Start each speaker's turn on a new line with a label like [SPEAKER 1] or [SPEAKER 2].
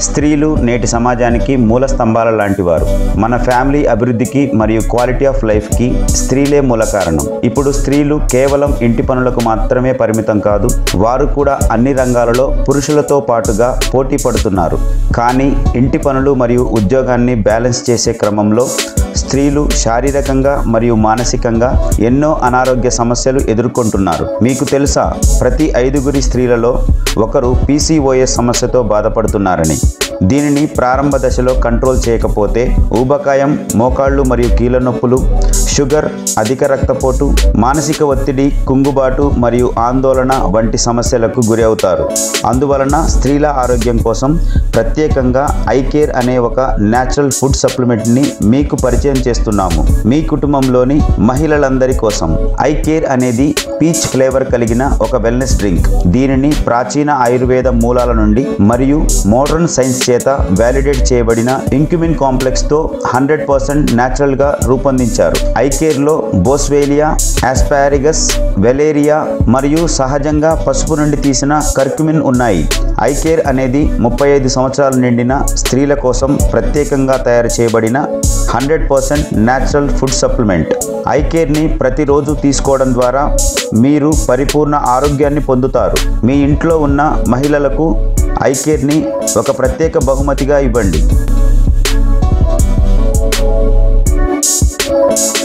[SPEAKER 1] స్త్రీలు నేటి సమాజానికి మూల స్తంభాల లాంటివారు. మన ఫ్యామిలీ అభివృద్ధికి మరియు క్వాలిటీ ఆఫ్ లైఫ్కి స్త్రీలే మూల కారణం. ఇప్పుడు స్త్రీలు కేవలం ఇంటి పనులకు మాత్రమే పరిమితం కాదు, వారు కూడా అన్ని రంగాలలో పురుషులతో పాటుగా పోటీ పడుతున్నారు. కానీ ఇంటి పనులు మరియు ఉద్యోగాన్ని బ్యాలెన్స్ చేసే క్రమంలో స్త్రీలు శారీరకంగా మరియు మానసికంగా ఎన్నో అనారోగ్య సమస్యలు ఎదుర్కొంటున్నారు. మీకు తెలుసా, ప్రతి 5 స్త్రీలలో ఒకరు PCOS సమస్యతో బాధపడుతున్నారని. దీనిని ప్రారంభ దశలో కంట్రోల్ చేయకపోతే ఊబకాయం, మోకాళ్ళు మరియు కీళ్ళ నొప్పులు, షుగర్, అధిక రక్తపోటు, మానసిక ఒత్తిడి, కుంగుబాటు మరియు ఆందోళన వంటి సమస్యలకు గురి అవుతారు. అందువలన స్త్రీల ఆరోగ్యం కోసం ప్రత్యేకంగా ఐకేర్ అనే ఒక న్యాచురల్ ఫుడ్ సప్లిమెంట్ని మీకు పరిచయం చేస్తున్నాము. మీ కుటుంబంలోని మహిళలందరి కోసం. ఐకేర్ అనేది పీచ్ ఫ్లేవర్ కలిగిన ఒక వెల్నెస్ డ్రింక్. దీనిని ప్రాచీన ఆయుర్వేద మూలాల నుండి మరియు మోడర్న్ సైన్స్ చేత వ్యాలిడేట్ చేయబడిన ఇంక్యుమిన్ కాంప్లెక్స్ తో 100% న్యాచురల్ గా రూపొందించారు. ఐకేర్ లో బోస్వేలియా, ఆస్పారిగస్, వెలేరియా మరియు సహజంగా పసుపు నుండి తీసిన కర్క్యుమిన్ ఉన్నాయి. ఐకేర్ అనేది 35 సంవత్సరాలు నిండిన స్త్రీల కోసం ప్రత్యేకంగా తయారు చేయబడిన 100% న్యాచురల్ ఫుడ్ సప్లిమెంట్. ఐకేర్ని ప్రతిరోజు తీసుకోవడం ద్వారా మీరు పరిపూర్ణ ఆరోగ్యాన్ని పొందుతారు. మీ ఇంట్లో ఉన్న మహిళలకు ఐకేర్ని ఒక ప్రత్యేక బహుమతిగా ఇవ్వండి.